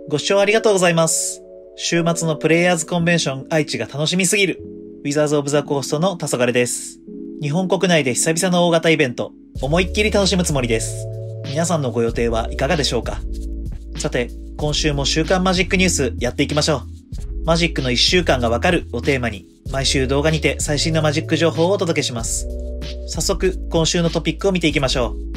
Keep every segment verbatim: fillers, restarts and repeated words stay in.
ご視聴ありがとうございます。週末のプレイヤーズコンベンション愛知が楽しみすぎる。ウィザーズ・オブ・ザ・コーストの黄昏です。日本国内で久々の大型イベント、思いっきり楽しむつもりです。皆さんのご予定はいかがでしょうか？さて、今週も週刊マジックニュースやっていきましょう。マジックのいっしゅうかんがわかるをテーマに、毎週動画にて最新のマジック情報をお届けします。早速、今週のトピックを見ていきましょう。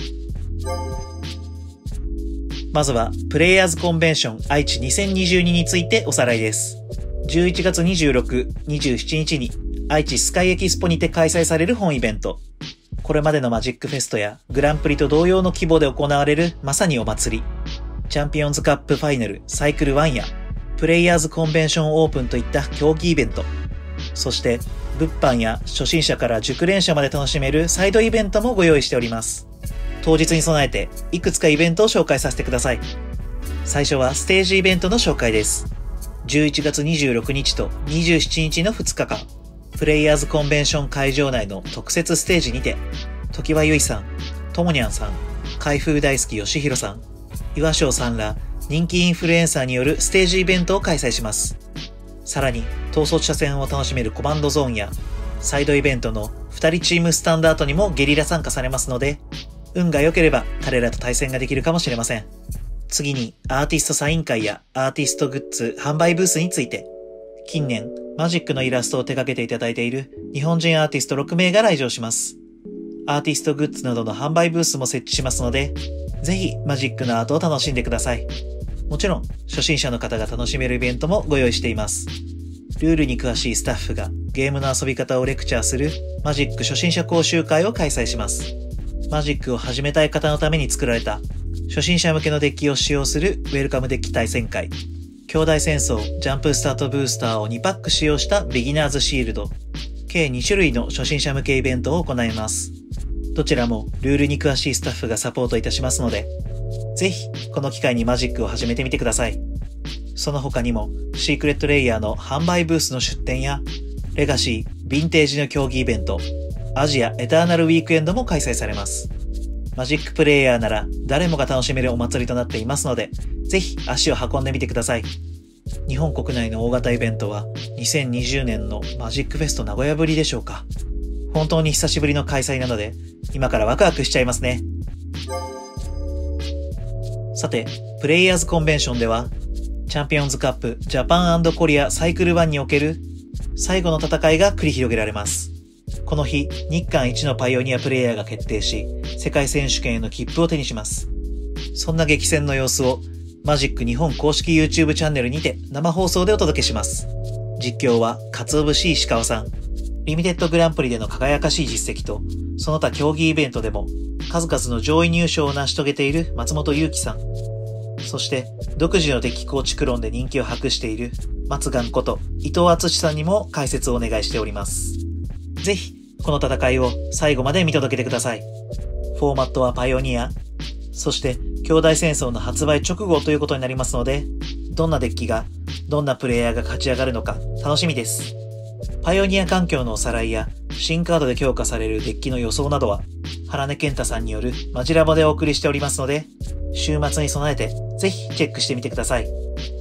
まずは、プレイヤーズコンベンション愛知にせんにじゅうにについておさらいです。じゅういちがつにじゅうろく、にじゅうしちにちに愛知スカイエキスポにて開催される本イベント。これまでのマジックフェストやグランプリと同様の規模で行われるまさにお祭り。チャンピオンズカップファイナルサイクルワンやプレイヤーズコンベンションオープンといった競技イベント。そして、物販や初心者から熟練者まで楽しめるサイドイベントもご用意しております。当日に備えていくつかイベントを紹介させてください。最初はステージイベントの紹介です。じゅういちがつにじゅうろくにちとにじゅうしちにちのふつかかん、プレイヤーズコンベンション会場内の特設ステージにて、常盤由衣さん、ともにゃんさん、開封大好きよしひろさん、岩翔さんら人気インフルエンサーによるステージイベントを開催します。さらに、統率者戦を楽しめるコマンドゾーンや、サイドイベントのふたりチームスタンダードにもゲリラ参加されますので、運が良ければ彼らと対戦ができるかもしれません。次に、アーティストサイン会やアーティストグッズ販売ブースについて、近年、マジックのイラストを手掛けていただいている日本人アーティストろくめいが来場します。アーティストグッズなどの販売ブースも設置しますので、ぜひマジックのアートを楽しんでください。もちろん、初心者の方が楽しめるイベントもご用意しています。ルールに詳しいスタッフがゲームの遊び方をレクチャーするマジック初心者講習会を開催します。マジックを始めたい方のために作られた初心者向けのデッキを使用するウェルカムデッキ対戦会、兄弟戦争ジャンプスタートブースターをにパック使用したビギナーズシールド、計にしゅるいの初心者向けイベントを行います。どちらもルールに詳しいスタッフがサポートいたしますので、ぜひこの機会にマジックを始めてみてください。その他にもシークレットレイヤーの販売ブースの出展やレガシー、ヴィンテージの競技イベント、アジアエターナルウィークエンドも開催されます。マジックプレイヤーなら誰もが楽しめるお祭りとなっていますので、ぜひ足を運んでみてください。日本国内の大型イベントはにせんにじゅうねんのマジックフェスト名古屋ぶりでしょうか。本当に久しぶりの開催なので、今からワクワクしちゃいますね。さて、プレイヤーズコンベンションでは、チャンピオンズカップジャパン&コリアサイクルワンにおける最後の戦いが繰り広げられます。この日、日韓一のパイオニアプレイヤーが決定し、世界選手権への切符を手にします。そんな激戦の様子を、マジック日本公式 YouTube チャンネルにて生放送でお届けします。実況は、鰹節石川さん。リミテッドグランプリでの輝かしい実績と、その他競技イベントでも、数々の上位入賞を成し遂げている松本祐樹さん。そして、独自のデッキ構築論で人気を博している、松岩こと伊藤敦さんにも解説をお願いしております。ぜひ、この戦いを最後まで見届けてください。フォーマットはパイオニア、そして兄弟戦争の発売直後ということになりますので、どんなデッキが、どんなプレイヤーが勝ち上がるのか楽しみです。パイオニア環境のおさらいや、新カードで強化されるデッキの予想などは、原根健太さんによるマジラボでお送りしておりますので、週末に備えてぜひチェックしてみてください。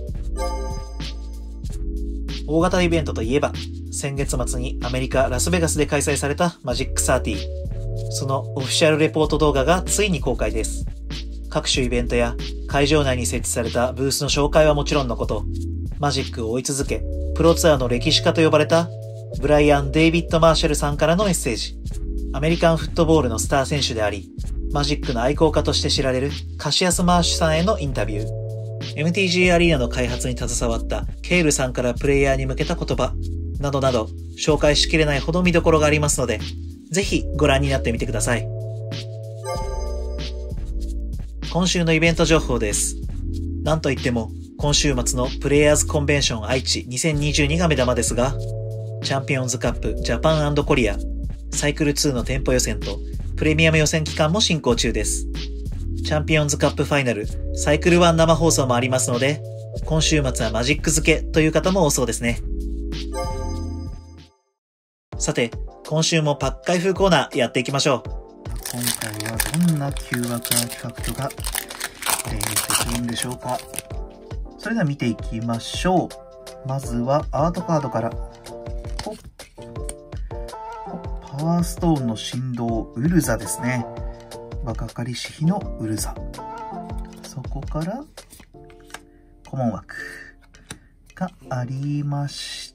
大型イベントといえば、先月末にアメリカ・ラスベガスで開催されたマジックサーティー。そのオフィシャルレポート動画がついに公開です。各種イベントや会場内に設置されたブースの紹介はもちろんのこと、マジックを追い続け、プロツアーの歴史家と呼ばれたブライアン・デイビッド・マーシャルさんからのメッセージ。アメリカンフットボールのスター選手であり、マジックの愛好家として知られるカシアス・マーシュさんへのインタビュー。エムティージー アリーナの開発に携わったケールさんからプレイヤーに向けた言葉、などなど紹介しきれないほど見どころがありますので、ぜひご覧になってみてください。今週のイベント情報です。なんといっても、今週末のプレイヤーズコンベンション愛知にせんにじゅうにが目玉ですが、チャンピオンズカップジャパン&コリア、サイクルツーの店舗予選とプレミアム予選期間も進行中です。チャンピオンズカップファイナル、サイクルワン生放送もありますので、今週末はマジック漬けという方も多そうですね。さて、今週もパック開封コーナーやっていきましょう。今回はどんな旧アクアーティファクトがプレイできるんでしょうか。 それでは見ていきましょう。まずはアートカードから。ほっパワーストーンの振動、ウルザですね。若かりし日のウルザ。そこから、コモン枠がありまして、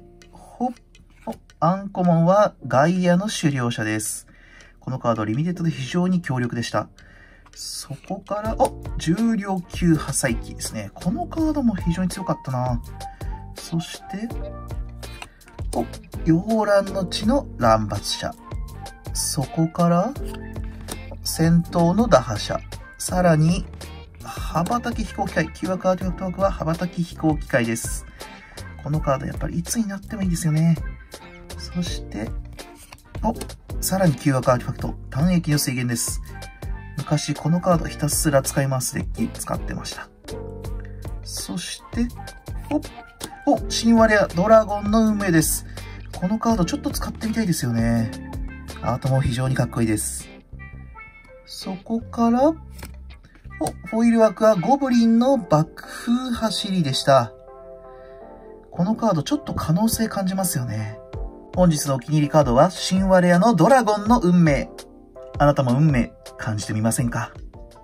ほっ、アンコモンはガイアの狩猟者です。このカードリミテッドで非常に強力でした。そこから、お重量級破砕機ですね。このカードも非常に強かったな。そして、お洋蘭の地の乱伐者。そこから、戦闘の打破者。さらに、羽ばたき飛行機械。旧枠アーティファクト枠は羽ばたき飛行機械です。このカードやっぱりいつになってもいいですよね。そして、おさらに旧枠アーティファクト。単液の水源です。昔このカードひたすら使い回すデッキ使ってました。そして、おお神話レアドラゴンの運命です。このカードちょっと使ってみたいですよね。アートも非常にかっこいいです。そこから、おフォイル枠はゴブリンの爆風走りでした。このカードちょっと可能性感じますよね。本日のお気に入りカードは神話レアのドラゴンの運命。あなたも運命感じてみませんか？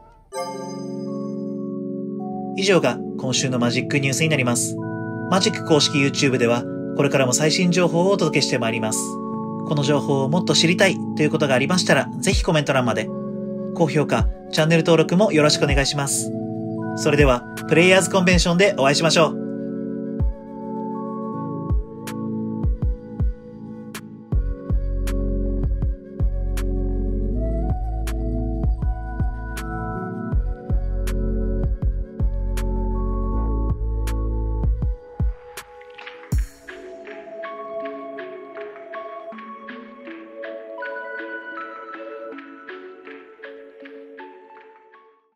以上が今週のマジックニュースになります。マジック公式 YouTube ではこれからも最新情報をお届けしてまいります。この情報をもっと知りたいということがありましたら、ぜひコメント欄まで。高評価、チャンネル登録もよろしくお願いします。それでは、プレイヤーズコンベンションでお会いしましょう。